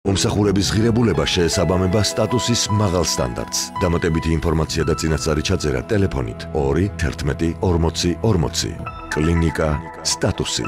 მომსახურების ღირებულება შეესაბამება სტატუსის მაღალ სტანდარტს. დამატებითი ინფორმაცია და წინასწარი ჩაწერა ტელეფონით 2 11 40 40. კლინიკა სტატუსი.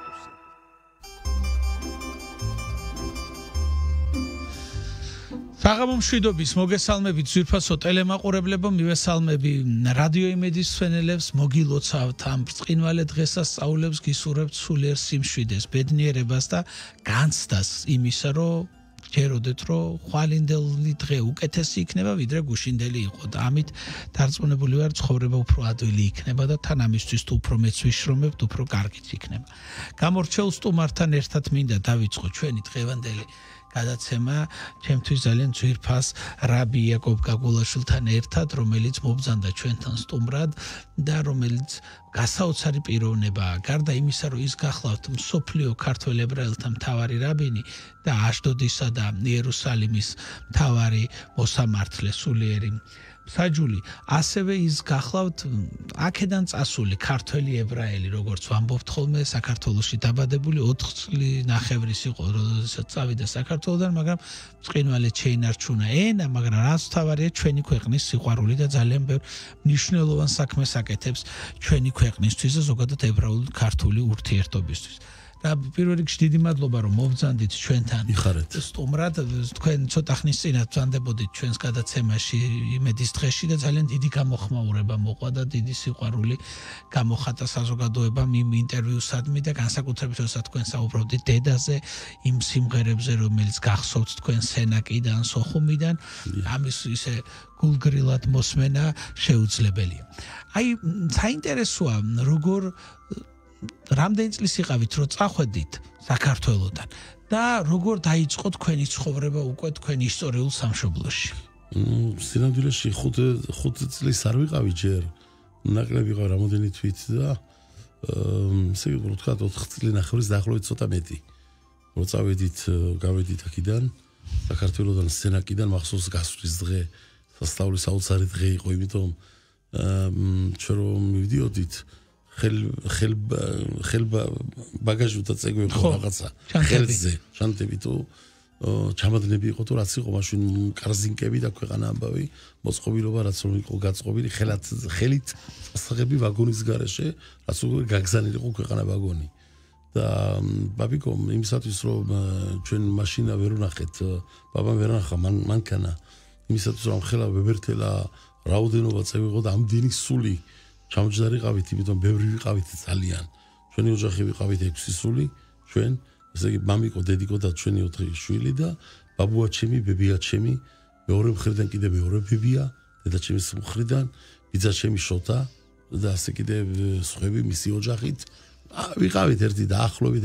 საღამო მშვიდობის მოგესალმებით ძვირფასო ტელემაყურებლებო, მივესალმები რადიო იმედის მსმენელებს, მოგილოცავთ ამ ბრწყინვალე დღესასწაულებს, გისურვებთ სულიერ სიმშვიდეს, ბედნიერებას და განცდას იმისა, რომ ჯეროდეთ, რომ ხვალინდელი დღე უკეთესი იქნება, ვიდრე გუშინდელი იყო და ამით დარწმუნებული ვარ, ცხოვრება უფრო ადვილი იქნება და თან ამისთვის თუ უფრო მეც ვიშრომებთ, უფრო კარგიც იქნება. გამორჩეულ სტუმართან ერთად მინდა დავიწყო ჩვენი დღევანდელი გადაცემა ჩემთვის ძალიან ძვირფას რაბი იაკობ გაგულაშვილთან ერთად, რომელიც მობრძანდა ჩვენთან სტუმრად და რომელიც გასაოცარი პიროვნებაა. გარდა იმისა, რომ ის გახლავთ მსოფლიო ქართველ ებრაელთა მთავარი რაბინი და აშდოდისა და იერუსალიმის მთავარი მოსამართლე სულიერი მსაჯული, ასევე ის გახლავთ აქედან წასული ქართველი ებრაელი, როგორც ვამბობთ ხოლმე, საქართველოში დაბადებული 4 წლინახევრის იყო, როდესაც წავიდა საქართველოდან, მაგრამ ბრწყინვალედ შეინარჩუნა ენა, მაგრამ რაც მთავარია ჩვენი ქვეყნის სიყვარული და ძალიან ბევრ მნიშვნელოვან საქმეს აკეთებს ჩვენი ქვეყნისთვის და ზოგადად ებრაულ-ქართული ურთიერთობისთვის. და პირველ რიგში დიდი მადლობა რომ მოვბრძანდით ჩვენთან სტუმრად. თქვენ ცოტა ხნის წინათ ბრძანდებოდით ჩვენს გადაცემაში იმედის დღეში და ძალიან დიდი გამოხმაურება მოყვა და დიდი სიყვარული გამოხატა საზოგადოებამ იმ ინტერვიუსადმი და განსაკუთრებით როდესაც თქვენ საუბრობდით დედაზე, იმ სიმღერებზე, რომელიც გახსოვთ თქვენ სენაკიდან, სოხუმიდან, ამის ისე გულგრილად მოსმენა შეუძლებელია. აი, საინტერესოა, როგორ რამდენი წლის იყავით, რომ წახვედით საქართველოდან და როგორ დაიწყო თქვენი ცხოვრება უკვე თქვენ ისტორიულ სამშობლოში? სინამდვილეში 5 წლის არ ვიყავი ჯერ. ნაკლები ვიყავ რამოდენი თვით და ესე იგი ვთქვათ 4 წლინახევრის დაახლოებით ცოტა მეტი. რომ გავედით აქედან, საქართველოდან სენაკიდან მახსოვს გასვლის დღე, სასწაულის საოცარი დღე იყო, იმიტომ ჩვენ რომ მივდიოდით ხელ ბაგაჟი და წეგვი იყო რაღაცა ხელზე შანტები თუ ჩამადნები იყო თუ რაც იყო მაშინ კარზინკები და ქვეყანა ამბავი მოწყობილობა რაც რომ იყო გაწყობილი ხელით ასაღები ვაგონის გარეშე რაც უკვე გაგზავნილი იყო ქვეყანა ვაგონი და ბაბიკო იმისათვის რომ ჩვენ მაშინა ვერ ვნახეთ ბაბამ ვერ ნახა მანქანა იმისათვის რომ ხელა ვებერთელა რაოდენობა წევი იყო და ამდენი სული ჩამჯდარიყავით, იმიტომ ბევრი ვიყავით ძალიან. ჩვენი ოჯახი ვიყავით 6 სული, ჩვენ, ესე იგი მამიკო, დედიკო და ჩვენი 4 შვილი და ბაბუა ჩემი, ბებია ჩემი, მეორე მხრიდან კიდე მეორე ბებია, დედა ჩემის მხრიდან, ბიძა ჩემი შოთა და ასე კიდე სხვები მისი ოჯახით. ვიყავით ერთი დაახლოებით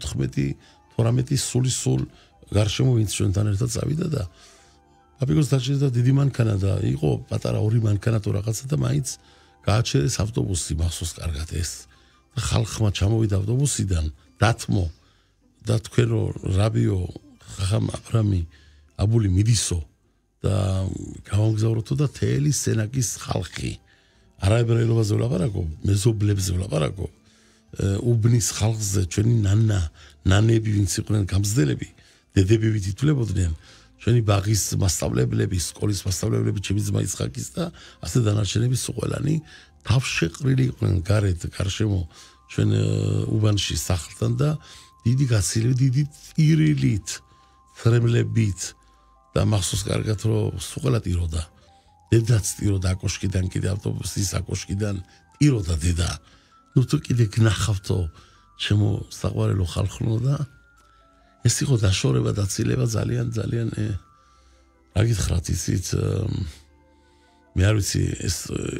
15-18 სულ გარშემო ვინც ჩვენთან ერთად წავიდა და ბაბიკოს დაჭირდა დიდი მანქანა და იყო პატარა 2 მანქანა თუ რაღაცა და მაინც გააჩერეს ავტობუსი მახსოვს კარგად ეს და ხალხმა ჩამოვიდა ავტობუსიდან დათმო და თქვენ რომ რაბიო ხახამ აბრამი აბული მიდისო და გავამგზავროთო და თელი სენაკის ხალხი არაებრაელობაზე ვლაპარაკო მეზობლებზე ვლაპარაკო უბნის ხალხზე ჩვენი ნანები ვინც იყვნენ გამზდელები დედები ვითითვლებოდნენ ჩვენი ბაღის მასწავლებლები, სკოლის მასწავლებლები, ჩემი ძმა იცხაკის და ასე დანარჩენები ყველანი თავშეყრილი იყვნენ გარშემო ჩვენ უბანში სახლთან და დიდი გაცილებით, დიდი ტირილით, თრემლებით და მახსოვს კარგად რომ ყველა ტიროდა. დედაც ტიროდა აკოშკიდან, კიდე ავტობუსის აკოშკიდან ტიროდა დედა. ნუ თუ კიდე გნახავთო ჩემო საყვარელო ხალხო და ეს იყო დაშორება და ცილება ძალიან რა გითხრათ იცით მე არ ვიცი ეს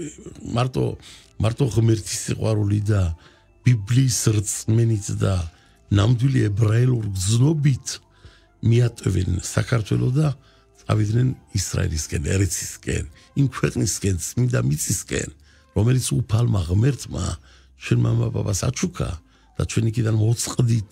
მარტო ღმერთის სიყვარული და ბიბლიის რწმენით და ნამდვილი ებრაელურ გზნობით მიატოვენ საქართველოს და წავიდნენ ისრაელისკენ, ერეცისკენ, იმ ქვეყნისკენ, წმინდა მიწისკენ, რომელიც უფალმა ღმერთმა ჩვენ მამა-პაპას აჩუქა და ჩვენ იქიდან მოწყდით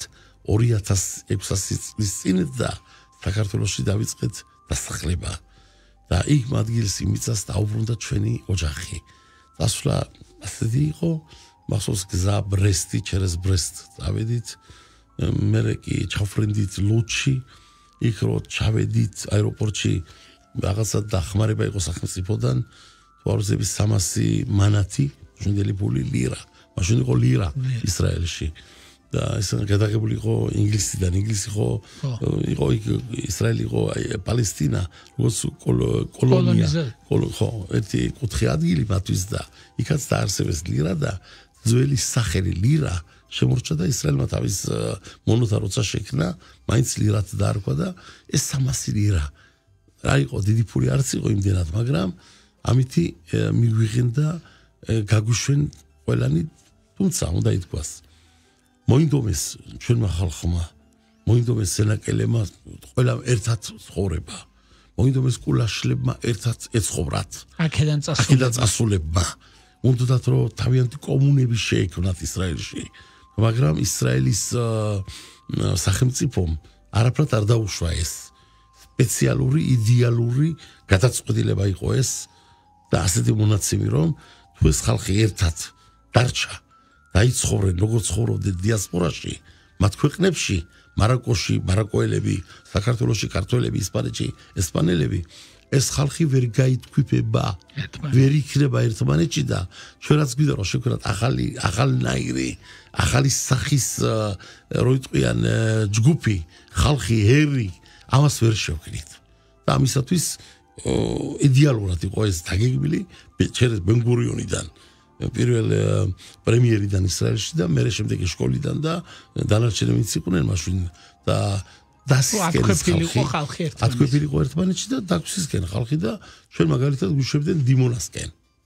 2600 წლის წინ და საქართველოში დავიწყეთ დასახლება და იქ ადგილს იმიცას დაუბრუნდა ჩვენი ოჯახი. დასვლა ასეთი იყო, მახსოვს გზა ბრესტი, ჩერეს ბრესტ წავედით, მერე კი ჩავფრინდით ლუჩი, იქ რო ჩავედით აეროპორტში რაღაცა დახმარება იყო სახელმწიფოდან თვარზების 300 მანათი შვიდელი ფული ლირა მაშინ იყო ლირა ისრაელში და ეს გადაღებული იყო ინგლისიდან ინგლისი იყო ისრაელი იყო პალესტინა როგორც კოლონია ხო ერთი კუთხე ადგილი მათთვის და იქაც დაარსებეს ლირა და ძველი სახელი ლირა შემორჩა და ისრაელმა თავის მონოთა როცა შექმნა მაინც ლირად დაარქვა და ეს 300 ლირა რა იყო დიდი ფული არც იყო იმდენად მაგრამ ამითი მიგვიღენდა გაგვიშვენ ყველანი თუმცა უნდა ითქვას მოინდომეს ჩვენმა ხალხმა მოინდომეს სენაკელებმა ყველა ერთად ცხოვრება მოინდომეს კულაშლებმა ერთად ეცხოვრათ აქედან წასულებმა უნდათ რომ თავიანთი კომუნები შეექმნათ ისრაელში მაგრამ ისრაელის სახელმწიფომ არაფრად არ დაუშვა ეს სპეციალური იდეალური გადაწყვეტილება იყო ეს და ასეთი მონაცემი რომ თუ ეს ხალხი ერთად დარჩა დაიცხოვრენ როგორც ცხოვრობდნენ დიასპორაში მათ ქვეყნებში მაროკოში მაროკოელები საქართველოში ქართველები ისპანეთში ესპანელები ეს ხალხი ვერ გაითქვიფება ვერ იქნება ერთმანეთში და ჩვენაც გვიდა რომ შევქნათ ახალნაირი ახალი სახის რო იტყვიან ჯგუფი ხალხი ერი ამას ვერ შევქნით და ამისათვის იდეალურად იყო ეს დაგეგმილი ჩერეს ბენ-გურიონიდან პირველ პრემიერიდან ისრაელში და მერე შემდეგი სკოლიდან და დანარჩენი ვინც იყვნენ მაშინ და დასისკენილიყო ხალხი ერთმანეთში და დაგვისკენ ხალხი და ჩვენ მაგალითად გვიშვებდნენ დიმონასკენ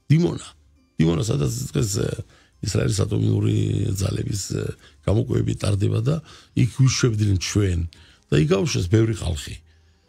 დიმონა სადაც დღეს ისრაელის ატომიური ძალების გამოკვები ტარდება და იქ გვიშვებდნენ ჩვენ და იგავშეს ბევრი ხალხი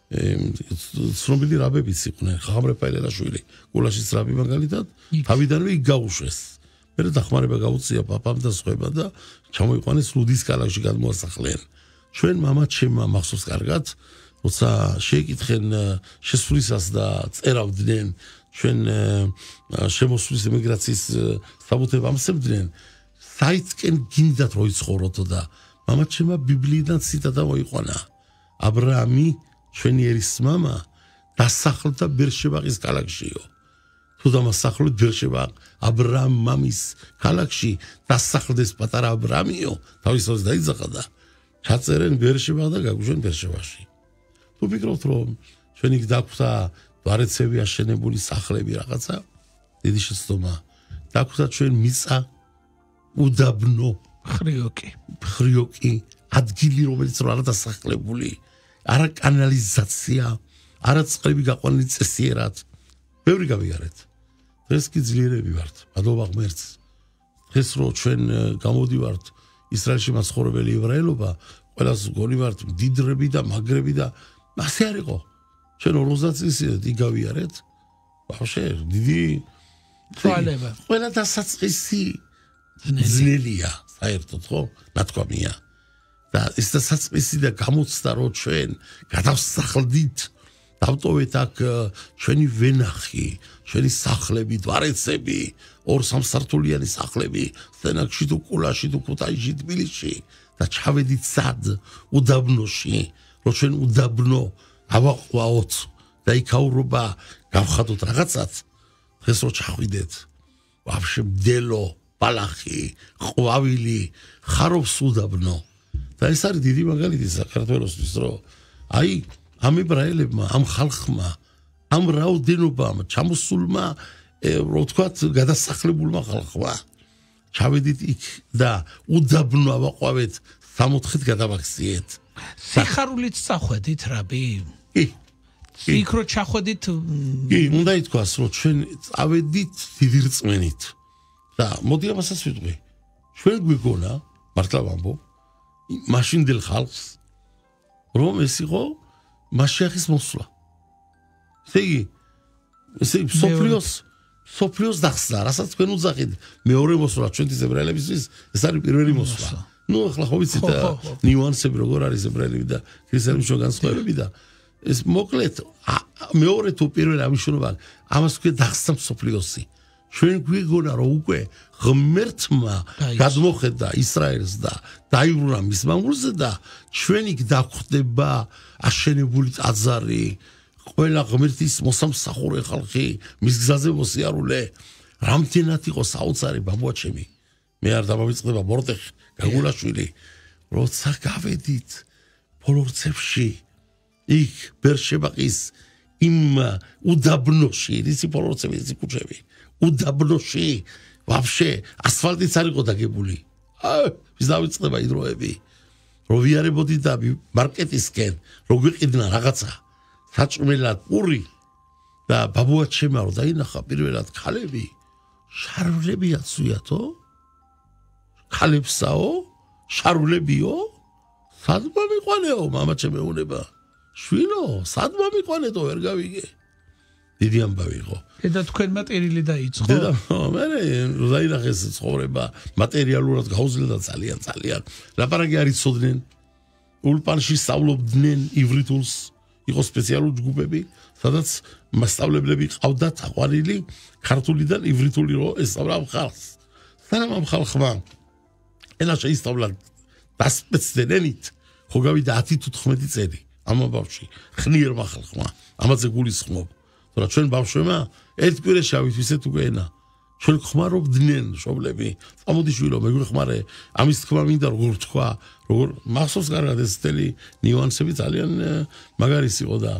ცნობილი რაბებიც იყვნენ ხახამ რეფაელელიშვილი გულაშის რაბი მაგალითად თავიდანვე იგაუშვეს მერე დახმარება გაუწია პაპამ და სხვაებმა და ჩამოიყვანეს ლუდის ქალაქში გადმოასახლნენ ჩვენ მამაჩემმა მახსოვს კარგად როცა შეეკითხენ შესვლისას და წერავდნენ ჩვენ შემოსვლის ემიგრაციის საბუთებს ამსებდნენ საითკენ გინდათ რო იცხოვროთ და მამაჩემმა ბიბლიიდან ციტატა მოიყვანა აბრაამი ჩვენი ერის მამა დასახლდა ბერშებაყის ქალაქშიო თუ დამასახლოთ ბერშება აბრაამ მამის ქალაქში დასახლდეს პატარა აბრაამიო თავისას დაიძახა და ჩაწერენ ბერშება და გაგვიშვენ ბერშებაში თუ ფიქრობთ რომ ჩვენი დაგვთა ვარეცები აშენებული სახლები რაღაცა დიდი შეცდომა დაგვთა ჩვენ მიწა უდაბნო ხრიოკი ადგილი რომელიც რა არ დასახლებული არა კანალიზაცია არა წყლები გაყვანილი წესიერად ბევრი გავიარეთ დღეს კი ძლიერები ვართ მადლობა ღმერთს დღეს რო ჩვენ გამოდივართ ისრაელში მაცხოვრებელი ებრაელობა ყველას გონი ვართ მდიდრები და მაგრები და ასე არ იყო ჩვენ 50 წლის იგავიარეთ ბავშვი დიდი თვალება ყველა დასაწყისი ძნელია საერთოდ ხო ნათქვამია და ეს დასაწყისი და გამოცდა რომ ჩვენ გადავსახლდით დავტოვეთ აქ ჩვენი ვენახი ჩვენი სახლები დვარეცები 2-3 სართულიანი სახლები სტენაკში თუ კულაში თუ ქუთაისში თბილისში და ჩავედით სად უდაბნოში რომ ჩვენ უდაბნო ავაყვაოთ და იქაურობა გავხადოთ რაღაცაც დღეს რო ჩახვიდეთ ვაფშე მდელო ბალახი ყვავილი ხარობს უდაბნო და ეს არის დიდი მაგალითი საქართველოსთვის რომ აი ამ ებრაელებმა ამ ხალხმა ამ რაოდენობამ ჩამოსულმა რო ვთქვათ გადასახლებულმა ხალხმა ჩავედით იქ და უდაბნო ავაყვავეთ 60-ით გადავაქციეთ სიხარულით წახვედით რაბი იქ რო ჩახვედით კი უნდა ითქვას რომ ჩვენ წავედით დიდი რწმენით და მოდი ამასაც ვიტყვი ჩვენ გვიგონა მართლა ვამბობ მაშინდელ ხალხს რომ ეს იყო მასიახის მოსვლა ესე იგი სოფლიოს დახსნა რასაც თქვენ უძახით მეორე მოსვლა ჩვენთვის ებრაელებისთვის ეს არის პირველი მოსვლა ნუ ახლა ხო ვიცით ნიუანსები როგორ არის ებრაელები და ქრისტიანების შორის განსხვავებები და ეს მოკლედ მეორე თუ პირველი ამიშნობა ამას თქვენ დახსნა სოფლიოსი ჩვენ გვიგონა რომ უკვე ღმერთმა გადმოხედა ისრაელს და დაიბრუნა მის მამულზე და ჩვენ იქ დაგვხდება აშენებული ტაძარი ყველა ღმერთის მოსამსახურე ხალხი მის გზაზე მოსიარულე რამდენად იყო საოცარი ბაბუა ჩემი მე არ დამავიწყდება მორდეხი გაგულაშვილი როცა გავედით პოლორცებში იქ ბერშებაყის იმ უდაბნოში ისი პოლორცები ისი კუჩები უდაბნოში ვაფშე ასფალტიც არ იყო დაგებული ვის დავიწყდება იდროები რო ვიარებოდი და მარკეტისკენ რო გვიყიდნენ რაღაცა საჭმელად პური და ბაბუა ჩემო რომ დაინახა პირველად ქალები შარულები აცვიათო ქალებსაო შარულებიო სადმა მიყვანეო მამა ჩემეუნება შვილო სადმა მიყვანეთო ვერ გავიგე დიდი ამბავი იყო და თქვენმა ტერილი დაიწყო და მე დაინახეს ცხოვრება მატერიალურად გაუძლდა ძალიან ლაპარაკი არ იცოდნენ ულპანში სწავლობდნენ ივრითულს იყო სპეციალური ჯგუფები სადაც მასწავლებლები ყავდათ აყვანილი ქართულიდან ივრითული რო ესწავლა ხალხს სანამ ამ ხალხმა ენა შეისწავლა დასპეცდენით ხო გავიდა 10-15 წელი ამ ბავშვი ხნიერმა ხალხმა ამაზე გულისხმობ თორე ჩვენ ბავშვებმა ერთ კვირაში ავით ისეთ უკვე ენა ჩვენ ხმარობდნენ მშობლები წამოდიშვილო მეგვეხმარე ამის თქმა მინდა როგორ თქვა როგორ მახსოვს კარგად ეს თელი ნიუანსები ძალიან მაგარის იყო და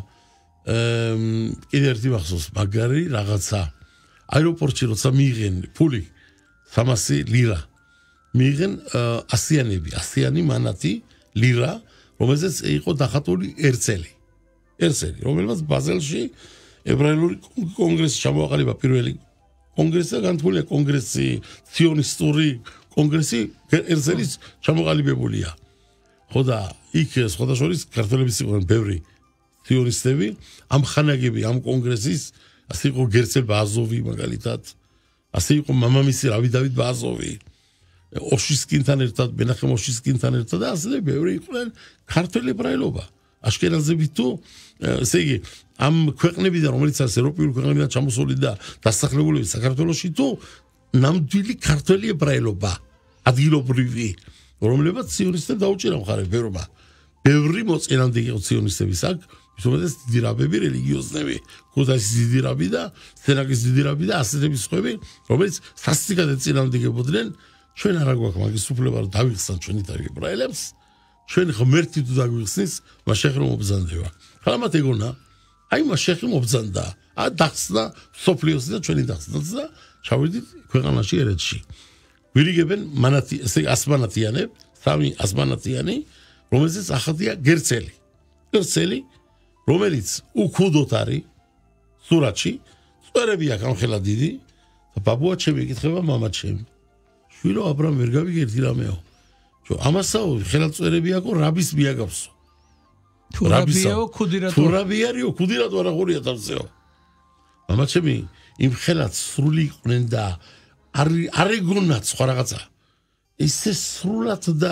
კიდე ერთი მახსოვს მაგარი რაღაცა აეროპორტში როცა მიიღენ ფული 300 ლირა მიიღენ ასიანი მანათი ლირა რომელზეც იყო დახატული ერცელი რომელმაც ბაზელში ებრაელური კონგრესი ჩამოაყალიბა პირველი კონგრესი და განთქმულია კონგრესი ციონისტური კონგრესი ერცელის ჩამოყალიბებულია ხო და იქ სხვადასხვა ქართველების იყვნენ ბევრი ციონისტები ამ ხანაგები ამ კონგრესის ასე იყო გერცელ ბაზოვი მაგალითად ასე იყო მამამისი რავი დავით ბაზოვი ოშისკინთან ერთად ბენახემ ოშისკინთან ერთად და ასე ბევრი იყვნენ ქართველი ებრაელობა აშკენაზები თუ ესე იგი ამ ქვეყნებიდან რომელიც არის ევროპული ქვეყნებიდან ჩამოსული და დასახლებული საქართველოში თუ ნამდვილი ქართველი ებრაელობა ადგილობრივი რომლებაც ციონისტებს დაუჭირა მხარე ბევრმა ბევრი მოწინააღმდეგე იყო ციონისტების აქ ისომედეს დიდი რაბები რელიგიოზნები ქუთაისის დიდი რაბი და სენაკის დიდი რაბი და ასეთების სხვები რომელიც სასტიკად ეწინააღმდეგებოდნენ ჩვენ არა გვაქვს მაგის უფლება რომ დავიხსნათ ჩვენი ებრაელებს ჩვენ ღმერთი თუ დაგვიხსნის მაშეხი რომ მობრძანდება ხლა მათ ეგონა აი მაშეხი მობრძანდა დახსნა სოფლიოსი და ჩვენი დახსნაც და ჩავედით ქვეყანაში ერეთში ვირიგებენ მანათი ესე ასმანათიანებ სამი ასმანათიანი რომელზეც ახადია გერცელი რომელიც უქუდოთ არის სურათში წვერები აქვს ამხელა დიდი და ბაბუა ჩემი ეკითხება მამა ჩემი შვილო აბრამ ვერ გავიგერდი რამეო ამასაო ხელაწვერები აქვს რაბის მიაგავსო თურაბიაო ქუდირატო თურაბიარიო ქუდირატო არა ხურია თავზეო მამა ჩემი იმ ხელაც სრული იყვნენ და არეგონაც სხვა რაღაცა ისე სრულად და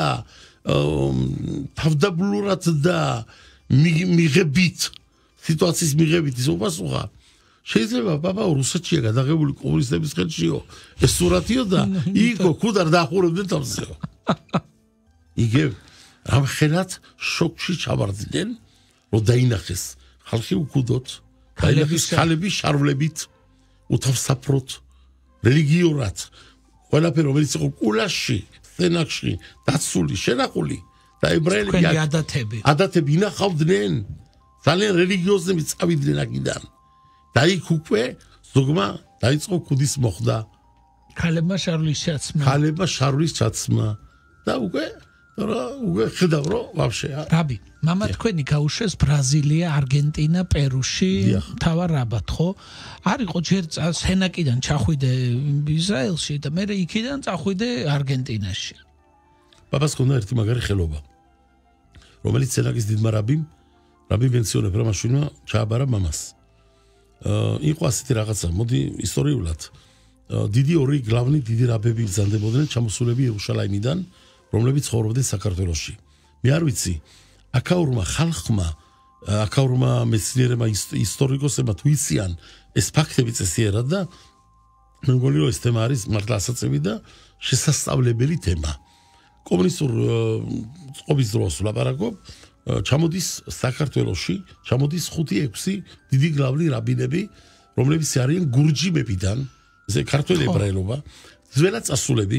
თავდაბლურად და მიღებით სიტუაციის მიღებით ის უპასუხა შეიძლება ბაბა რუსეთშია გადაღებული კომუნისტების ხელშიო ეს სურათიო და იქო ქუდარ დაახურებდნენ თავზეო იგივე ამ ხელად შოკში ჩავარდნენ რომ დაინახეს ხალხი უკუდოთ ქალები შარვლებით უთავსაფროთ რელიგიურად ყველაფერი რომელიც იყო კულაში სენაკში დაცული შენახული და ებრაელები ადათები ინახავდნენ ძალიან რელიგიოზნები წავიდნენ აქედან და იქ უკვე ზოგმა დაიწყო ქუდის მოხდა ქალებმა შარვლის ჩაცმა და უკვე ხედავ რომ ვაფშე რაბი მამა თქვენი გაუშვეს ბრაზილია არგენტინა პერუში თავარ რაბათ ხო არ იყო ჯერ სენაკიდან ჩახვიდე ისრაელში და მე იქიდან წახვიდე არგენტინაში ბაბას ხონდა ერთი მაგარი ხელობა რომელიც სენაკის დიდმა რაბი პენსიონერ პრამაშვილმა ჩააბარა მამას იყო ასეთი რაღაცა მოდი ისტორიულად დიდი ორი გლავნი დიდი რაბები ბრძანდებოდნენ ჩამოსულები იერუსალიმიდან რომლებიც ცხოვრობდნენ საქართველოში მე არ ვიცი აქაურმა ხალხმა აქაურმა მეცნიერებმა ისტორიკოსებმა თუ იციან ეს ფაქტები წესიერად და მე მგონი რომ ეს თემა არის მართლა ასაწევი და შესასწავლებელი თემა. კომუნისტურ წყობის დროს ვლაპარაკობ, ჩამოდის საქართველოში, ჩამოდის 5-6 დიდი გლავნი რაბინები, რომლებიც არიან გურჯიმებიდან, ესე ქართველი ებრაელობა, ძველაწასულები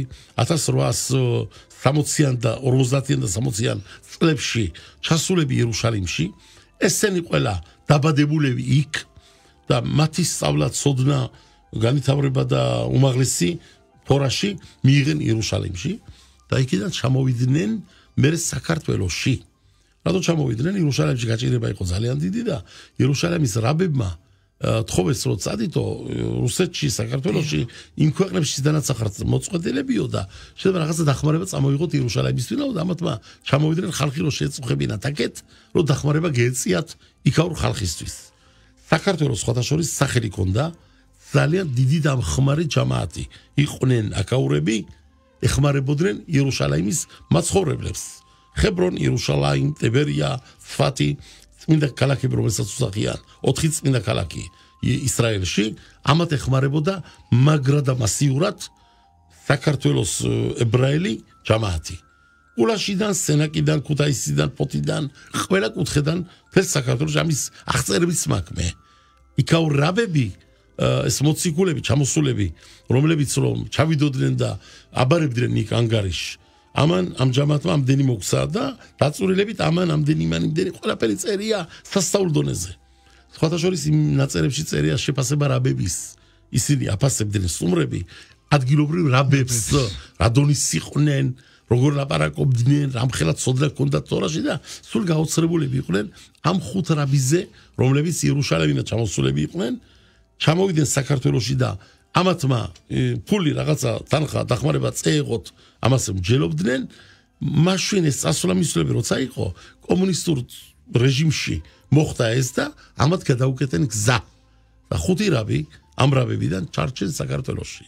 1860-იან და 50-იან და 60-იან წლებში ჩასულები იერუშალიმში, ესენი ყველა დაბადებულები იქ და მათი სწავლა ცოდნა განვითარება და უმაღლესი თორაში მიიღენ იერუშალიმში და იქიდან ჩამოვიდნენ მერე საქართველოში. რატო ჩამოვიდნენ? იერუშალიმში გაჭირება იყო ძალიან დიდი და იერუშალიმის რაბებმა თხოვეს რომ წადითო რუსეთში, საქართველოში, იმ ქვეყნებში დანაც ახარც მოწყვეტილებიო და შეიძლება რაღაცა დახმარება წამოიღოთ იერუშალიმისთვინო და ამათმა ჩამოვიდნენ ხალხი რომ შეეწუხებინათ აქეთ, რომ დახმარება გეეწიათ იქაურ ხალხისთვის. საქართველოს სხვათაშორის სახელი ჰქონდა ძალიან დიდი და მხმარი ჯამაათი. იყვნენ აკაურები, ეხმარებოდნენ იერუშალიმის მაცხოვრებლებს. ხებრონ, იერუშალაიმ, ტებერია, ცფათი, წმინდა ქალაქები, რომელსაც უსახიან, 4 წმინდა ქალაქი ისრაელში, ამათ ეხმარებოდა მაგრა და მასიურად საქართველოს ებრაელი ჯამაათი. ულაშიდან, სენაკიდან, ქუთაისიდან, ფოთიდან, ყველა კუთხედან თელ საქართველოში ამის აღწერებიც მაქვს მე. იქაურ რაბები ეს მოციქულები, ჩამოსულები, რომლებიც რომ ჩავიდოდნენ და აბარებდნენ იქ ანგარიშში. ამან ამ ჯამაათმა ამდენი მოგცა და დაწურილებით ამან ამდენი ყველაფერი წერია სასწაულ დონეზე. სხვათა შორის იმ ნაწერებში წერია შეფასება რაბების. ისინი აფასებდნენ სტუმრები ადგილობრივ რაბებს, რადონის იყვნენ, როგორ ლაპარაკობდნენ, რამხელა ცოდნა ჰქონდათ თორაში და სულ გაოცრებულები იყვნენ ამ 5 რაბიზე, რომლებიც იერუშალიმიდან ჩამოსულები იყვნენ. ჩამოვიდნენ საქართველოში და ამათმა ფული რაღაცა თანხა დახმარება წეეღოთ ამას მსჯელობდნენ. მაშინ ეს წასვლამისვლები როცა იყო კომუნისტურ რეჟიმში მოხდა ეს და ამათ გადაუკეთენ გზა და 5 რაბი ამ რაბებიდან ჩარჩენ საქართველოში.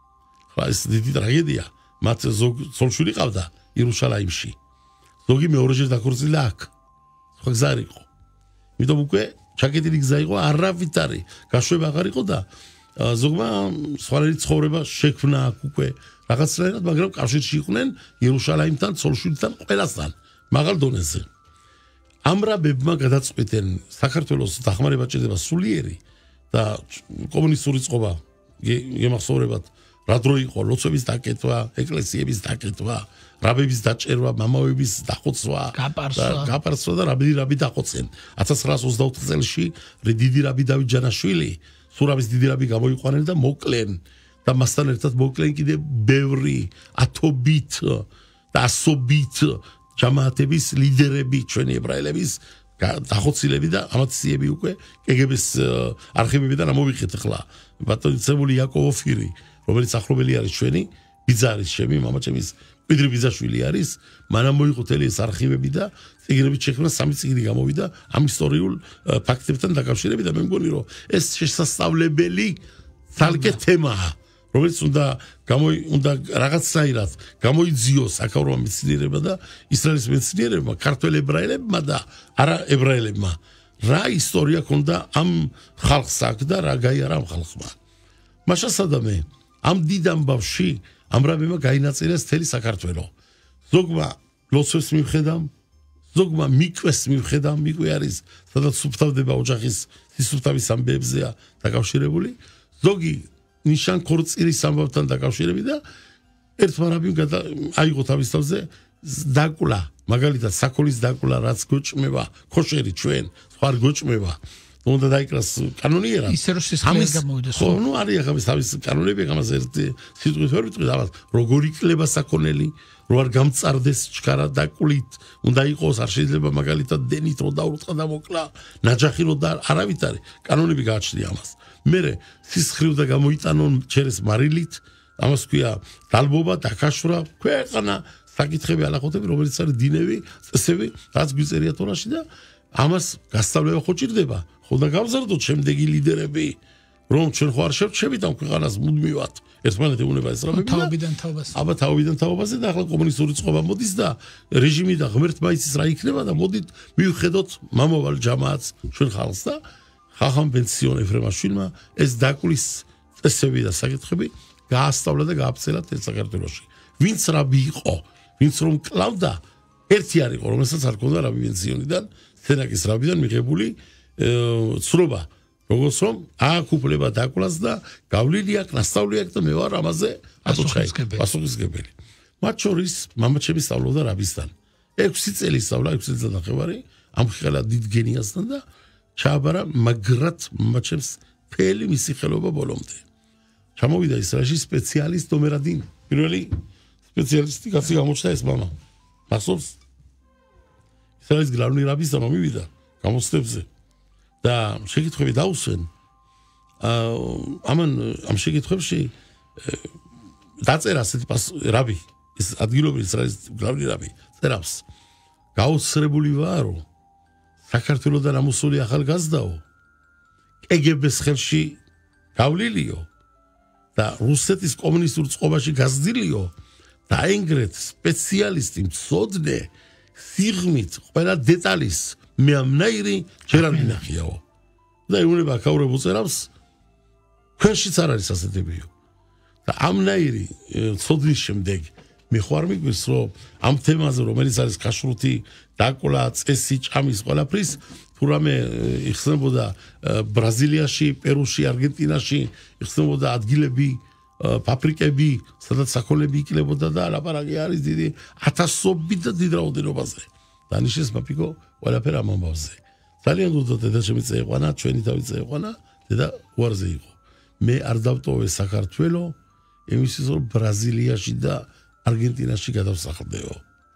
ხა ეს დიდი ტრაგედია. მათ ზოგ ცოლშვილი ყავდა იერუშალიმში. ზოგი მეორეჯერ დაქორწილა აქ. სხვა გზა არ იყო. იმიტომ უკვე ჩაკეტილი გზა იყო არავითარი გაშვება აღარ იყო და ზოგმა სხვანაირი ცხოვრება შექმნა აქ უკვე რაღაცნაირად, მაგრამ კავშირში იყვნენ იერუშალიმთან, ცოლშვილთან, ყველასთან მაღალ დონეზე. ამ რაბებმა გადაწყვეტენ საქართველოს დახმარება ჭირდება სულიერი და კომუნისტური წყობა გემახსოვრებათ რა დრო იყო ლოცვების დაკეთვა, ეკლესიების დაკეთვა, რაბების დაჭერვა, მამაების დახოცვა, გაპარსვა და რაბი დახოცენ. 1924 წელში დიდი რაბი დავით ჯანაშვილი სურამის დიდი რაბი გამოიყვანენ და მოკლენ და მასთან ერთად მოკლენ კიდე ბევრი ათობით და ასობით ჯამაათების ლიდერები, ჩვენი ებრაელების დახოცილები და ამათციები უკვე კგბ-ს არქივებიდან ამოვიხეთ ახლა. ბატონიცებული იაკოვ ოფირი, რომელიც ახლობელი არის ჩვენი, ბიძა არის ჩემი, მამაჩემის კვიდრი ბიძაშვილი არის, მანამ მოიყო თელი ეს არქივები და წიგნებით შექმნა 3 წიგნი გამოვიდა ამ ისტორიულ ფაქტებთან დაკავშირებით და მე მგონი რომ ეს შესასწავლებელი თალკე თემაა, რომელიც უნდა რაღაცნაირად გამოიძიოს აქაურმა მეცნიერებმა და ისრაელის მეცნიერებმა, ქართველ ებრაელებმა და არა ებრაელებმა, რა ისტორია ქონდა ამ ხალხს აქ და რა გაიარა ამ ხალხმა. მაშასადამე ამ დიდ ამბავში ამ რაბებმა გაინაწილეს თელი საქართველო. ზოგმა ლოცვებს მივხედავ, ზოგმა მიკვეს მივხედავ, მიკვე არის სადაც სუფთავდება ოჯახის სისუფთავის ამბებზეა დაკავშირებული, ზოგი ნიშან ქორწილის ამბავთან დაკავშირებით და ერთმა რაბიმ აიღო თავის თავზე დაკლა, მაგალითად საქოლის დაკლა, რაც გოჭმება, ქოშერი ჩვენ, სხვა არ გოჭმება. უნდა დაიკლას კანონიერად. ისე რომ სისხლი გამოვიდეს. ხო, ნუ არის ახლა თავის კანონები, ამას ერთი სიტყვით ვერ ვიტყვი, ამას როგორ იკლება საქონელი, რო არ გამწარდეს ჩქარა დაკვლით, უნდა იყოს, არ შეიძლება მაგალითად დენით რო დაურწყა და მოკლა, ნაჯახი რო და არავით არის, კანონები გააჩნია ამას. მერე სისხლი უნდა გამოიტანონ ჩერეს მარილით, ამას ქვია დალბობა, დაკაშვრა, ქვეყანა, საკითხები ალახოთები, რომელიც არის დინები, წესები, რაც გვიწერია თორაში და ამას გასწავლება ხო ჭირდება? ხო და გავზარდოთ შემდეგი ლიდერები, რომ ჩვენ ხო არ შევჩებით ამ ქვეყანას მუდმივად ერთმანეთი უნება ესწრაფებინა. თავიდან თაობას. აბა თავიდან თაობაზე და ახლა კომუნისტური წყობა მოდის და რეჟიმი და ღმერთმა იცის რა იქნება და მოდით მივხედოთ მამავალ ჯამაათს ჩვენ ხალხს და ხახამ პენსიონ ეფრემაშვილმა ეს დაკლის წესები და საკითხები გაასწავლა და გააფცელა საქართველოში. ვინც რაბი იყო, ვინც რომ კლავდა, ერთი არ იყო, რომელსაც არ ქონდა რაბი პენსიონიდან, სენაკის რაბიდან მიღებული ცნობა. როგორც რომ აქ უფლება დაკლას და გავლილი აქვს, ნასწავლი აქვს და მე ვარ ამაზე პასუხისმგებელი. მათ შორის მამაჩემი სწავლობდა რაბისთან. 6 წელი სწავლა, 6 წელი ნახევარი, ამხელა დიდ გენიასთან და ჩააბარა მაგრად მამაჩემს მთელი მისი ხელობა ბოლომდე. ჩამოვიდა ისრაელში სპეციალისტ ნომერ 1. პირველი სპეციალისტი კაცი გამოჩნდა ეს მამა. მახსოვს? ისრაელის გლავნი რაბის და მომივიდა გამოცდებზე. და შეკითხვები დაუსვენ. ამ შეკითხვებში დაწერა ასეთი რაბი, ის ადგილობრივი ისრაელის გლავნი რაბი წერავს. გაოცრებული ვარო, საქართველოსთან ამოსული ახალგაზრდაო, კგბ-ს ხელში გავლილიო და რუსეთის კომუნისტურ წყობაში გაზრდილიო, დაენგრეთ სპეციალისტი მცოდნე სიღმით ყველა დეტალის მე ამნაირი ჯერ არ მინახიაო. და ეუბნება აქაურებულ წერავს, ჩვენშიც არ არის ასეთებიო. და ამნაირი ცოდნის შემდეგ მე ხوار მიგვის რომ ამ თემაზე რომელიც არის ქაშრუთი, დაკლა, წესი, ჭამის ყველაფრის თუ რამე იხსნებოდა ბრაზილიაში, პერუში, არგენტინაში იხსნებოდა ადგილები, ფაბრიკები, სადაც საქონლები იკლებოდა და ლაპარაკი არის დიდი ათასობით და დიდ რაოდენობაზე. დანიშნეს მაფიკო ყველაფერ ამ ამბავზე. ძალიან გულდა დედაჩემი წაიყვანა, ჩვენი თავი წაიყვანა, დედა უარზე იყო. მე არ დავტოვე საქართველოს იმისთვის რომ ბრაზილიაში და არგენტინაში გადავსახლდეო.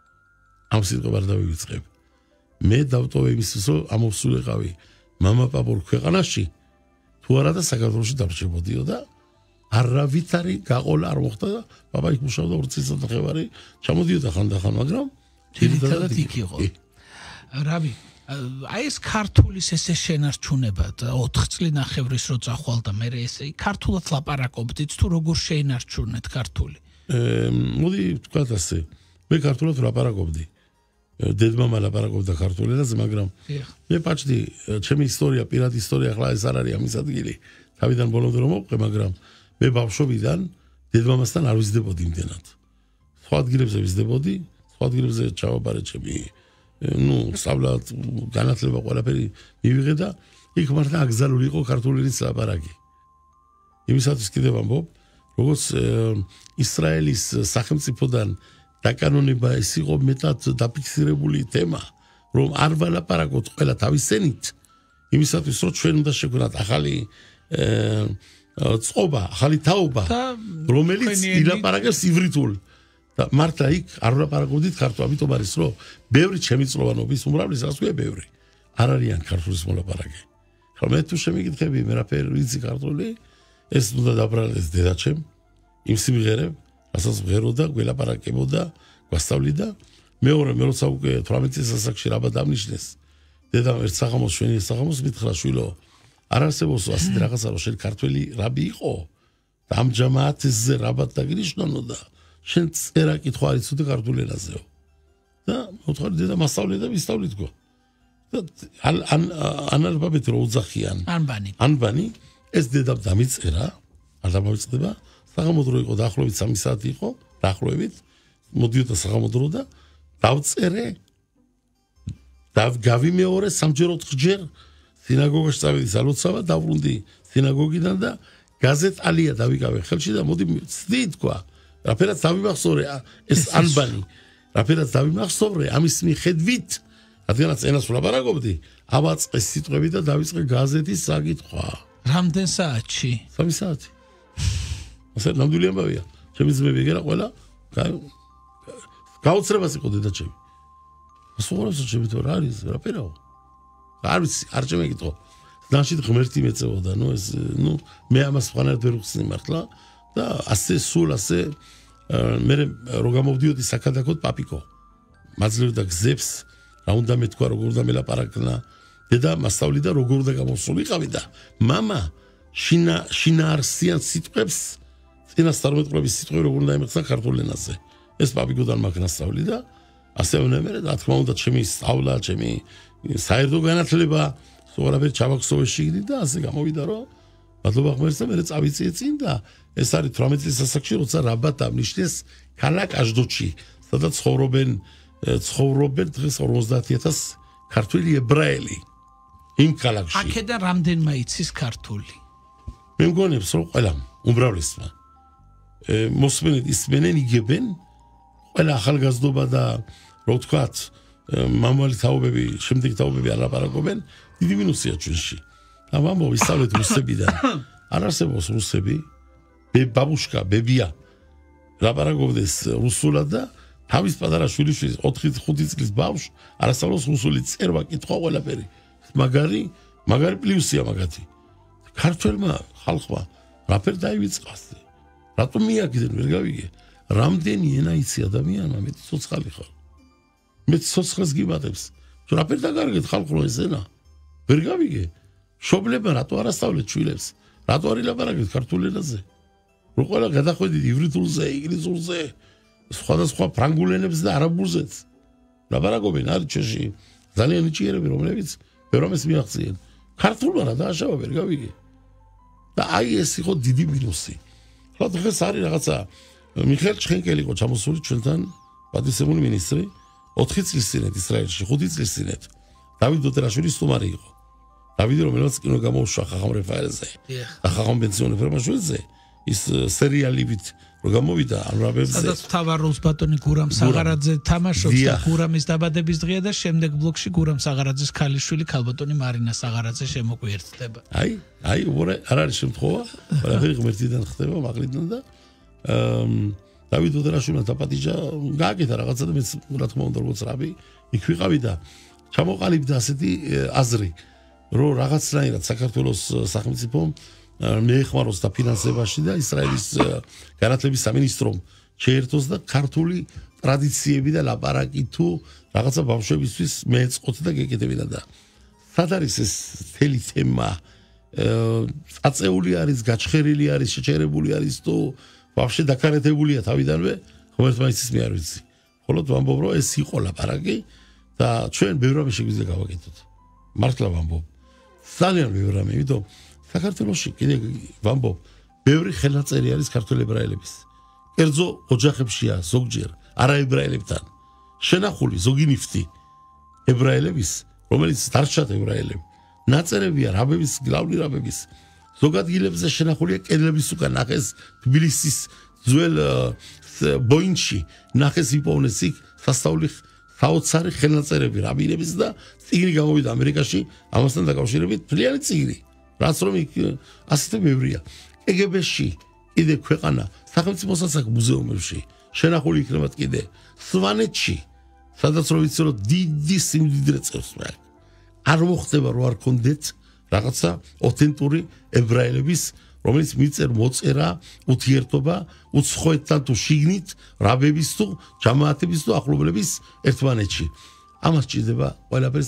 ამ სიტყვებს არ დავივიწყებ. მე დავტოვე იმისთვის რომ ამოვსულიყავი მამა-პაპურ ქვეყანაში თუ არა და საქართველოში დავრჩებოდიო და არავითარი გაყოლა არ მოხდა და პაპა იქ მუშაობდა 2 წელს ნახევარი, ჩამოდიოდა ხანდახან, მაგრამ ძირითადად იქ იყო. რაბი, აი ეს ქართულის ესე შენარჩუნება და 4 წლის ნახევრის რო წახვალდა, მე ესე ქართულად ლაპარაკობდით თუ როგორ შეინარჩუნეთ ქართული? მოდი ვთქვათ ასე, მე ქართულად ლაპარაკობდი. დედმამა ლაპარაკობდა ქართულ ენაზე, მაგრამ მე პაჭდი, ჩემი ისტორია, პირადი ისტორია ახლა ეს არ არის ამის ადგილი. თავიდან ბოლომდე რომ მოვყე, მაგრამ მე ბავშვობიდან დედმამასთან არ ვიზრდებოდი იმდენად. სხვა ადგილებზე ვიზრდებოდი, სხვა ადგილებზე ჩავაბარე ჩემი სწავლა, განათლება ყველაფერი მივიღე და იქ მართლა აკრძალული იყო ქართული ენის ლაპარაკი. იმისათვის კიდევ ამბობ, როგორც ისრაელის სახელმწიფოდან დაკანონება ეს იყო მეტად დაფიქსირებული თემა, რომ არ ვალაპარაკოთ ყველა თავის ენით, იმისათვის რომ ჩვენ უნდა შეგვქონათ ახალი წყობა, ახალი თაობა, რომელიც ილაპარაკებს ივრითულ. და მართლა იქ არ ვლაპარაკობდით ქართულად, ამიტომ არის რომ ბევრი ჩემი წლოვანობის უმრავლეს ასვია ბევრი. არ არიან ქართულის მოლაპარაკე. ხომ მე თუ შემიგითხები მე რაფერ ვიცი ქართული, ეს უნდა დაბრალდეს დედაჩემ, იმ სიმღერებ, რასაც ღეროდა, გველაპარაკებოდა, გვასწავლიდა. მეორე მე როცა უკვე 18 წელსაკში რაბა დამნიშნეს. დედამ ერთ საღამოს შვენი საღამოს მითხრა შვილო, არ არსებობს ასეთი რაღაცა რომ შენ ქართველი რაბი იყო და ამჯამად ესე რაბად დაგნიშნონოდა. შენ წერა კითხვა არის უთი ქართულ ენაზეო. და მოთხოვდი დედა მასწავლე და ვისწავლითგო. და ანალფაბეტი რო უძახიან. ანბანი ეს დედამ დამიწერა, არ დამოიწყდება. საღამოდრო იყო დაახლოებით 3 საათი იყო, დაახლოებით. მოდიოდა საღამოდრო და დავწერე და გავიმეორე სამჯერ 4ჯერ სინაგოგაში წავედი სალოცავად, დავრუნდი სინაგოგიდან და გაზეთ ალია დავიკავე ხელში და მოდი ვცდი თქვა. რაფერაც დავიმახსოვრე ეს ანბანი, რაფერაც დავიმახსოვრე ამის მიხედვით, რადგანაც ენას ვლაპარაკობდი, ავაწყე სიტყვები და დავიწყე გაზეთის საკითხვა. რამდენ საათში? 3 საათი. ასე ნამდვილი ამბავია. ჩემი ძმები ეგერა ყველა გაუცრებას იყო დედაჩემი. ასუღურებსო ჩემი თუ რა არის, რაფერაო? არ ვიცი, არ შემეკითხო. ნაშიდ ღმერთი მეწევოდა, მე ამას ვხანად ვერ ვხსნი მართლა და ასე სულ ასე მე რო გამოვდიოდი საქადაგოდ პაპიკო. მაძლევდა გზებს, რა უნდა მეთქვა, როგორ უნდა მელაპარაკნა. დედა მასწავლიდა როგორ უნდა გამოსულიყავი და მამა შინაარსიან სიტყვებს, წინასწარმეტყველების სიტყვები როგორ უნდა ემეხსნა ქართულ ენაზე. ეს პაპიკოდან მაგ ნასწავლიდა, ასე ვნემერე და თქმა უნდა ჩემი სწავლა, ჩემი საერთო განათლება, სწორედ ჩავაქსოვე შიგნით და ასე გამოვიდა რომ მადლობა ღმერთს და მე წავიწიე წინ და ეს არის 18 წლის ასაკში როცა რაბათ ამნიშნეს ქალაქ აშდოდში სადაც ცხოვრობენ დღეს 50000 ქართველი ებრაელი იმ ქალაქში აქედან რამდენმა იცის ქართული მე მგონებს რომ ყველა უმრავლესმა მოსმენით ისმენენ იგებენ ყველა ახალგაზრდობა და რო ვთქვათ მამალი თაობები შემდეგი თაობები ალაპარაკობენ დიდი მინუსია ჩვენში ამ ამბობ ისწავლეთ რუსებიდან არ არსებობს რუსები ბაბუშკა ბებია ლაპარაკობდეს რუსულად და თავის პატარა შვილიშვილის 4-5 წლის ბავშვს არასწავლოს რუსული წერვა კითხვა ყველაფერი მაგარი პლუსია მაგათი ქართველმა ხალხმა რაფერ დაივიწყას რატომ მიაკდნენ ვერ გავიგე რამდენი ენა იცი ადამიანმა მე ცოცხალი ხარ მე ცოცხლს გიბადებს თუ რაფერ დაგარგეთ ხალხო ეს ენა ვერ გავიგე შობლებმა რატო არასწავლეთ შვილებს რატო არ ილაპარაკეთ ქართულ ენაზე რო ყველა გადახვედით ივრითულზე ინგლისურზე სხვადასხვა ფრანგულ ენებს და არაბულზეც ლაპარაკობენ არის ჩვენში ძალიან ნიჭიერები რომლებიც ბევრამეს მიაღწიენ ქართულმა რა დააშავა ვერ გავიგე და აი ეს იყო დიდი მინუსი ხო დღეს არის რაღაცა მიხეილ ჩხენკელი იყო ჩამოსული ჩვენთან პატრიციული მინისტრი 4 წლის წინეთ ისრაელში 5 წლის წინეთ დავით დოდერაშვილი სტუმარი იყო დავიდი რომელსაც კინო გამოუშვა ხახამ რეფაელზე და ხახამ პენსიონერებაშვილზე ის სერიალივით რო გამოვიდა არაბებზე სადაც თავაროს ბატონი გურამ საღარაძე თამაშობს და გურამის დაბადების დღეა და შემდეგ ბლოკში გურამ საღარაძის ქალიშვილი ქალბატონი მარინა საღარაძე შემოგვიერთდება აი უბრალოდ არ არის შემთხვევა ყველაფერი ღმერთიდან ხდება მაღლიდან და დავით დოდერაშვილმა დაპატიჟა გააკეთა რაღაცა და მეც რა თქმა უნდა როგორც რაბი იქ ვიყავი და ჩამოყალიბდა ასეთი აზრი რომ რაღაცნაირად საქართველოს სახელმწიფომ მეეხმაროს და ფინანსებაში და ისრაელის განათლების სამინისტრომ შეერთოს და ქართული ტრადიციები და ლაპარაკი თუ რაღაცა ბავშვებისთვის მეეწყოთ და გეკეთებინა და სად არის ეს თელი თემა აწეული არის გაჩხერილი არის შეჩერებული არის თუ ბავშვი დაკარეთებულია თავიდანვე ღმერთმა იცის მე არ ვიცი ხოლო თუ ამბობ რომ ეს იყო ლაპარაკი და ჩვენ ბევრ რამე შეგვიძლია გავაკეთოთ მართლა ვამბობ ძალიან ბევრ რამე იმიტომ საქართველოში კიდე ვამბობ ბევრი ხელნაწერი არის ქართველ ებრაელების კერძო ოჯახებშია ზოგჯერ არაებრაელებთან შენახული ზოგი ნიფტი ებრაელების რომელიც დარჩათ ებრაელები ნაწერებია რაბების გლავნი რაბების ზოგ ადგილებზე შენახულია კედლების უკან ნახეს თბილისის ძველ ბოინჩი ნახეს იპოვნეს იქ სასწაული საოცარი ხელნაწერები რაბინების და წიგნი გამოვიდა ამერიკაში ამასთან დაკავშირებით მთლიანი წიგნი რაც რომ იქ ასეთი ბევრია კგბ-ში კიდე ქვეყანა სახელმწიფოსაც აქვს მუზეუმებში შენახული იქნება კიდე სვანეთში სადაც რომ ვიცი რომ დიდი სიმდიდრე წევს მე არ მოხდება რომ არ კონდეთ რაღაცა ოთენტური ებრაელების რომელიც მიწერ მოწერა უთიერთობა უცხოეთთან თუ შიგნით რაბების თუ ჯამაათების თუ ახლობლების ერთმანეთში ამას ჭირდება ყველაფერს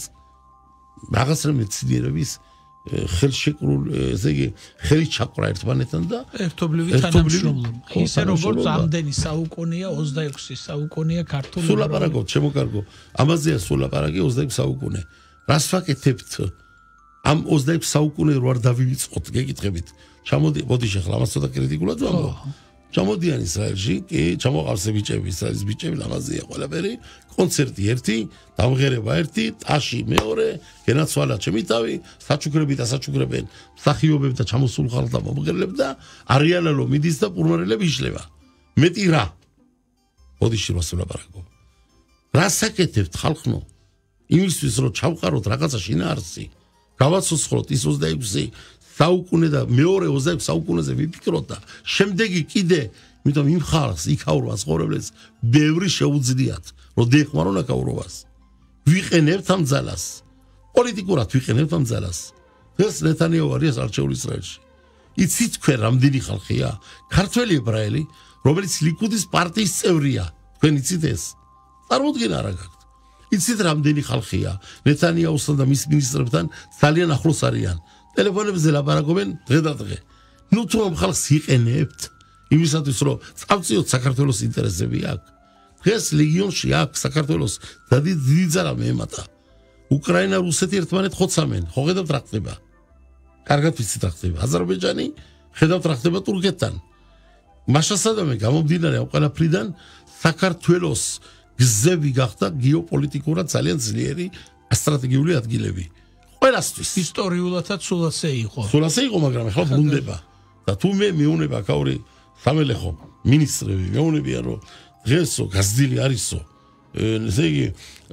რაღაცა მეცნიერების ხელშეკრულ ესე იგი ხელი ჩაკვრა ერთმანეთთან და ერთობლივი თანამშრომლობა ისე როგორც ამდენი საუკუნეა 26 საუკუნეა ქართული სულ ლაპარაკობ შემოკარგო ამაზეა სულ ლაპარაკი 26 საუკუნე რას ვაკეთებთ ამ 26 საუკუნე რო არ დავივიწყოთ გეკითხებით ჩამოდი შეხლა ამას ცოტა კრიტიკულად ვამბობ ჩამოდიან ისრაელში კი ჩამოყავს ბიჭები ისრაელის ბიჭები ლამაზია ყველაფერი კონცერტი ერთი დამღერება ერთი ტაში მეორე გენაცვალა ჩემი თავი საჩუქრები და საჩუქრებენ მსახიობები და ჩამოსულ ხალხს და მომღერლებს და არიანალო მიდის და პურმარელები იშლება მეტი რა ბოდიში რას ვლაპარაკობ რას აკეთებთ ხალხო იმისთვის რომ ჩავყაროთ რაღაცა შინაარსი გავაცოცხლოთ ის 26 საუკუნე და მეორე 26 საუკუნეზე ვიფიქროთ და შემდეგი კიდე იმიტომ იმ ხალხს იქაურვას ხორებლებს ბევრი შეუძლიათ რომ დეხმარონ აქაურობას ვიყენებთ ამ ძალას პოლიტიკურად ვიყენებთ ამ ძალას ეს ნეტანიაჰუ არის არჩეული ისრაელში იცით თქვენ რამდენი ხალხია ქართველი ებრაელი რომელიც ლიკუდის პარტიის წევრია თქვენ იცით ეს წარმოუდგენა რა გაქვთ იცით რამდენი ხალხია ნეტანიაჰუსთან და მის მინისტრებთან ძალიან ახლოს არიან ტელეფონებზე ლაპარაკობენ დღე და დღე ნუ თუ ამ ხალხს იყენებთ იმისათვის რომ წავწიოთ საქართველოს ინტერესები აქვს დღეს ლეგიონში აქვს საქართველოს დიდი ძალა მეემატა უკრაინა რუსეთი ერთმანეთ ხოცამენ ხო ხედავთ რა ხდება კარგად ვიცით რა ხდება. აზერბაიჯანი ხედავთ რა ხდება თურქეთთან. მაშასადამე გამომდინარე ამ ყველაფრიდან საქართველოს გზები გახდა გეოპოლიტიკურად ძალიან ძლიერი სტრატეგიული ადგილები. ყველასთვის ისტორიულადაც სულ ასე იყო. სულ ასე იყო, მაგრამ ახლა ბრუნდება. და თუ მე მეუნება კაური სამელეხო მინისტრები მეუნებიან რომ დღესო გაზრდილი არისო ესე იგი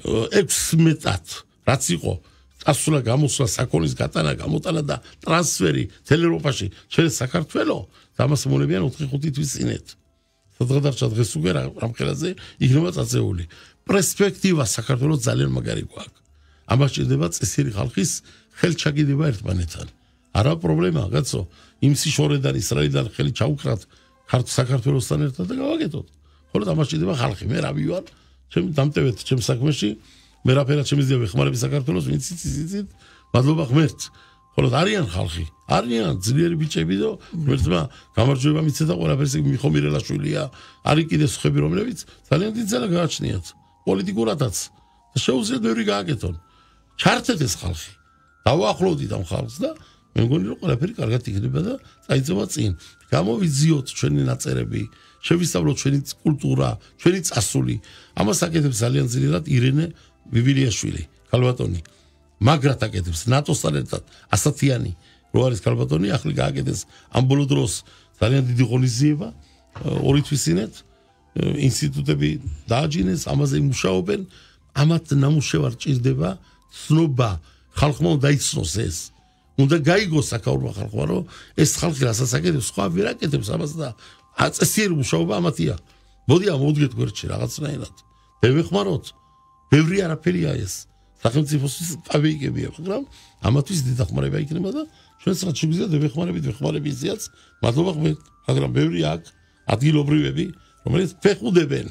16 რაც იყო წასვლა გამოსვლა საქონლის გატანა გამოტანა და ტრანსფერი თელევროპაში через საქართველოს და მას მოუნებიან 4-5 თვის წინეთ სადღაც დარჩა დღეს უკვე რამ ხელაზე იქნება წაწეული პერსპექტივა საქართველოს ძალიან მაგარი გვაქვს ამას ჭირდება წესიერი ხალხის ხელჩაგიდება ერთმანეთთან არა პრობლემაა კაცო იმ სიშორედან ისრაელიდან ხელი ჩაუქრათ საქართველოსთან ერთად და გავაკეთოთ ხოლო ამას ჭირდება ხალხი მე რა ვივარ ჩემ დამტევეთ ჩემ საქმეში მე რაფერად შემიძლია ვეხმარები საქართველოს ვინც იცით მადლობა ღმერთს ხოლო არიან ხალხი არიან ძლიერი ბიჭები და ღმერთმა გამარჯვება მიცე და ყველაფერს მიხომირელაშვილია არის კიდე სხვები რომლებიც ძალიან დიდ ძალა გააჩნიათ პოლიტიკურადაც და შეუძლიათ ბევრი გააკეთონ ჩართეთ ეს ხალხი დავაახლოვდით ამ ხალხს და მე მგონი რომ ყველაფერი კარგად იქნება და წაიწევა წინ გამოვიძიოთ ჩვენი ნაწერები შევისწავლოთ ჩვენი კულტურა ჩვენი წასული ამას აკეთებს ძალიან ძლიერად ირენე ბიბილიაშვილი ქალბატონი მაგრად აკეთებს ნატოსთან ერთად ასათიანი რო არის ქალბატონი ახლა გააკეთეს ამ ბოლო დროს ძალიან დიდი ღონისძიება ორი თვისინეთ ინსტიტუტები დააჯინეს ამაზე მუშაობენ ამათ ნამუშევარ ჭირდება ცნობა ხალხმა უნდა იცნოს ეს უნდა გაიგოს საკაურმა ხალხმა რომ ეს ხალხი რასაც აკეთებს სხვა ვერ აკეთებს ამას და აწესიერი მუშაობა ამათია მოდი ამოვდგეთ გვერდში რაღაცნაირად ვეხმაროთ ბევრი არაფერია ეს სახელმწიფოსთვის პავეიკებია მაგრამ ამათთვის დიდი დახმარება იქნება და ჩვენც რაც შეგვიძლია ვეხმარებით ზიაც მადლობა ღმერთ მაგრამ ბევრი აქ ადგილობრივები რომელიც ფეხუდებენ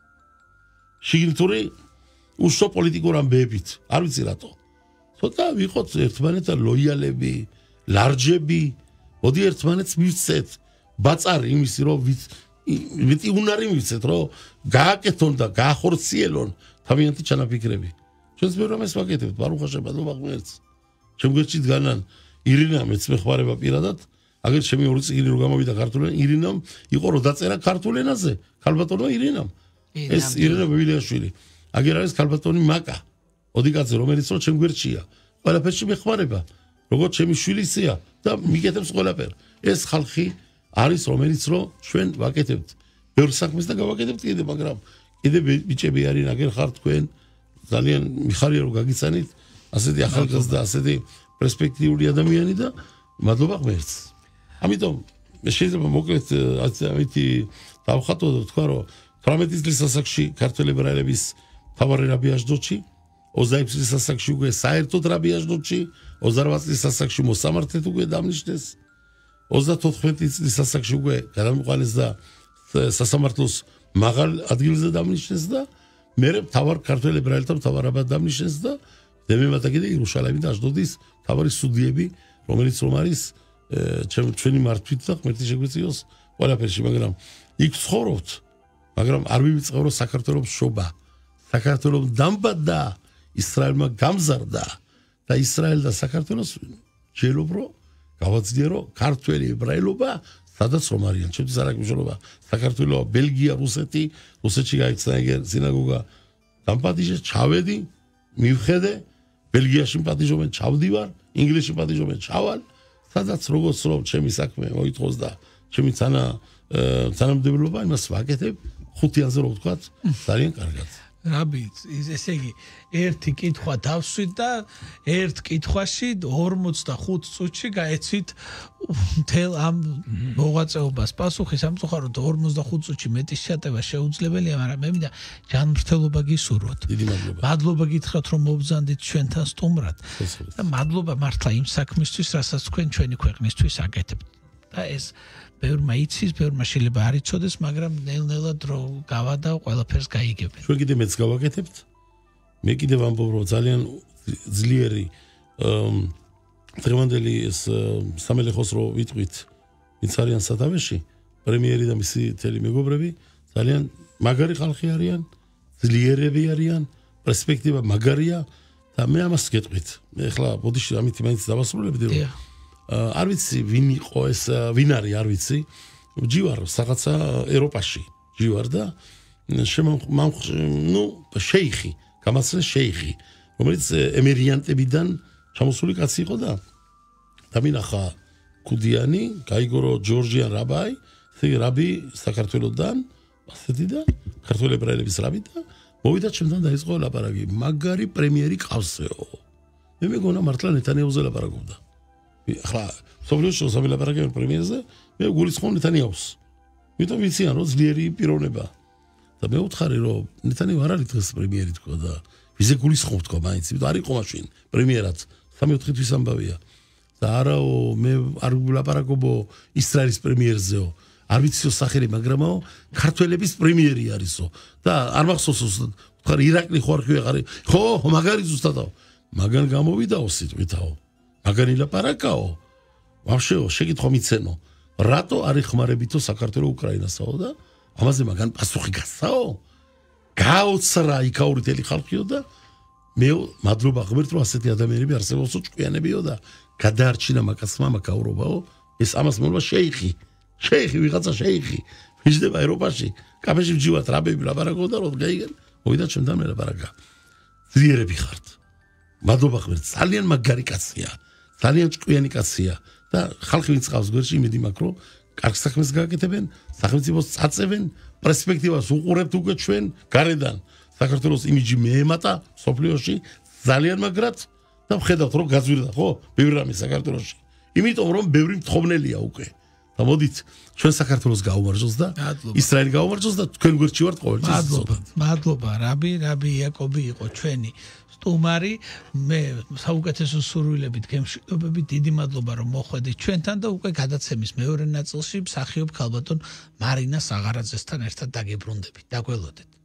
შიგნითური უშო პოლიტიკურ ამბებით არ ვიცი რატო ცოტა ვიყოთ ერთმანეთთან ლოიალები ლარჯები მოდი ერთმანეთს მივცეთ ბაწარი იმისი რომ ვიტი უნარი მივცეთ რომ გააკეთონ და გაახორციელონ თავიანთი ჩანაფიქრები ჩვენც ბევრ რამეს ვაკეთებთ ბარუხაშა მადლობა ღმერთს ჩემ გვერდში დგანან ირინა მეც მეხმარება პირადად აგერ ჩემი ორი წიგნი რო გამოვიდა ქართულ ენაზე ირინამ იყო რო დაწერა ქართულ ენაზე ქალბატონო ირინამ ეს ირინა ბიბილიაშვილი აგერ არის ქალბატონი მაკა ოდიკაძე რომელიც რო ჩემ გვერდშია ყველაფერში მეხმარება როგორც ჩემი შვილისია და მიგეთებს ყველაფერ ეს ხალხი არის რომელიც რო ჩვენ ვაკეთებთ ბევრ საქმეს და გავაკეთებთ კიდე მაგრამ კიდე ბიჭები არიან აგერ ხარ თქვენ ძალიან მიხარია რომ გაგიცანით ასეთი ახალგაზრდა ასეთი პერსპექტიული ადამიანი და მადლობა ღმერთს ამიტომ შეიძლება მოკლედ ამითი დავხატო და თქვა რომ 18 წლის ასაკში ქართველ ებრაელების თავარი რაბი აჟდოდში 26 წლის ასაკში უკვე საერთოდ რაბი აჟდოდში 28 წლის ასაკში მოსამართლედ უკვე დამნიშნეს 34 წლის ასაკში უკვე გადამყვანეს და სასამართლოს მაღალ ადგილზე დამნიშნეს და მე თავარ ქართველ ებრაელთა თავარაბად დამნიშნეს და დემემატა კიდე იერუსალიმი და აჟდოდის თავარი სუდიები რომელიც რომ არის ჩვენი მართვით და ღმერთი შეგვეციოს ყველაფერში მაგრამ იქ ცხოვრობთ მაგრამ არ მივიწყევ რომ საქართველოს შობა საქართველოს დამბადა ისრაელმა გამზარდა და ისრაელ და საქართველოს ჯერობრო გავაძლიერო ქართველი ებრაელობა სადაც რომ არიან ჩემთვის არ აგმჟობა საქართველოს ბელგია რუსეთში გაიქცა ეგერ სინაგოგა დამპატიჟე ჩავედი მივხედე ბელგიაში პატიჟობენ ჩავდივარ ინგლისში პატიჟობენ ჩავალ სადაც როგორც რომ ჩემი საქმე მოითხოვს და ჩემი თანამდებობა იმას ვაკეთებ 5-ზე რო ვთქვა ძალიან კარგად რაბი ესე იგი ერთი კითხვა დავსვით და ერთ კითხვაში 45 წუთში გაეცით მთელ ამ მოღვაწეობას პასუხი სამწუხაროდ 45 წუთში მეტის შეტევა შეუძლებელია მაგრამ მე მინდა ჯანმრთელობა გისურვოთ დიდი მადლობა გითხრათ რომ მობრძანდით ჩვენთან სტუმრად და მადლობა მართლა იმ საქმისთვის რასაც თქვენ ჩვენი ქვეყნისთვის აკეთებთ და ეს ბევრმა იცის, ბევრმა შეიძლება არ იცოდეს, მაგრამ ნელ-ნელა დრო გავადა ყველაფერს გაიგებენ. ჩვენ კიდე მეც გავაკეთებთ. მე კიდე ვამბობ რომ ძალიან ძლიერი დღევანდელი ეს სამელეხოს რო ვიტყვით, ვინც არიან სათავეში, პრემიერი და მისი თელი მეგობრები, ძალიან მაგარი ხალხი არიან, ძლიერები არიან, პერსპექტივა მაგარია და მე ამას გეტყვით. მე ახლა ბოდიში ამით მაინც დავასრულებდი რომ არ ვიცი ვინ იყო ეს ვინ არის არ ვიცი ჯივარ რაღაცა ევროპაში ჯივარ და შეიხი გამაცრეს შეიხი რომელიც ემერიანტებიდან ჩამოსული კაცი იყო და დამინახა კუდიანი გაიგო ჯორჯიან რაბაი რაბი საქართველოსდან ასეთი და ქართველ ებრაელების რაბი და მოვიდა ჩემთან დაიწყო ლაპარაკი მაგარი პრემიერი ყავსეო მე მეგონა მართლა ნეთანიაუზე ლაპარაკობდა ახლა სოფლიოში ლაპარაკობენ პრემიერზე მე გულისხმობ ნეთანიაუს მითო ვიციან რომ ძლიერი პიროვნება და მე ვთხარი რომ ნეთანიაუ არ არის დღეს პრემიერი თქვა და ვიზე გულისხმობ თქვა მაინც იმიტომ არ იყო მაშინ პრემიერად 3-4 თვის ამბავია და არაო მე არ ვლაპარაკობო ისრაელის პრემიერზეო არ ვიციო სახელი მაგრამაო ქართველების პრემიერი არისო და არ მახსოვს ვთხარი ირაკლი ხო არ ხარ ხო მაგარი ზუსტადაო მაგან გამოვიდაო სიტყვითაო მაგარი ლაპარაკაო ვაფშეო შეკითხვა მიცენო რატო არ ეხმარებითო საქართველოს უკრაინასაო და ამაზე მაგან პასუხი გასაო გაოცრა იქაურითელი ხალხიო და მე მადლობა ღმერთ რომ ასეთი ადამიანები არსებობსო ჭკვიანებიო და გადაარჩინა მაკაცმა მაკაურობაო ეს ამას მოვა შეიხი ვიღაცა შეიხი ვიждება ევროპაში კაფეში ვჯივართ რაბები ლაპარაკობდა რომ გაიგენ მოვიდა ჩემთან მე ლაპარაკა ზიერები ხართ მადლობა ღმერთ ძალიან მაგარი კაცია ძალიან ჭკვიანი კაცია და ხალხი ვინც ყავს გვერდში იმედი მაქვს რომ კარგ საქმეს გააკეთებენ სახელმწიფოს წაწევენ პერსპექტივას უყურებთ უკვე ჩვენ გარედან საქართველოს იმიჯი მეემატა სოფლიოში ძალიან მაგრად და ვხედავთ რომ გაძვირდა ხო ბევრი რამე საქართველოში იმიტომ რომ ბევრი მთხოვნელია უკვე და მოდით ჩვენ საქართველოს გაუმარჯოს და ისრაელი გაუმარჯოს და თქვენ გვერდში ვართ ყოველთვის მადლობა რაბი იაკობი იყო ჩვენი სტუმარი მე საუკეთესო სურვილებით გემშვიდობებით დიდი მადლობა რომ მოხვედით ჩვენთან და უკვე გადაცემის მეორე ნაწილში მსახიობ ქალბატონ მარინა საღარაძესთან ერთად დაგებრუნდებით დაგველოდეთ